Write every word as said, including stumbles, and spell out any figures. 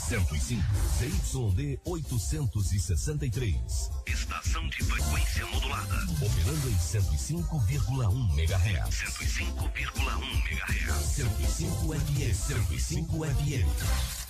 cento e cinco, Z Y D oitocentos e sessenta e três. Estação de frequência modulada. Operando em cento e cinco vírgula um megahertz. cento e cinco vírgula um megahertz. cento e cinco F M. cento e cinco F M.